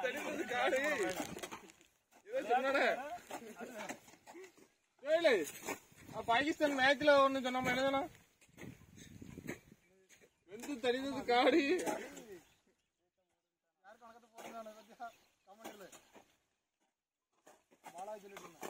தடிந்தது காடு இதை சொன்னே கேளு பாகிஸ்தான் மேட்ச்ல ஒண்ணு சொன்னோம் என்னதுன்னா வெந்து தடிந்தது காடு யாருக்கு வணக்கத்தை போடுறாங்க கமெண்ட்ல பாலாஜி சொல்லிட்டு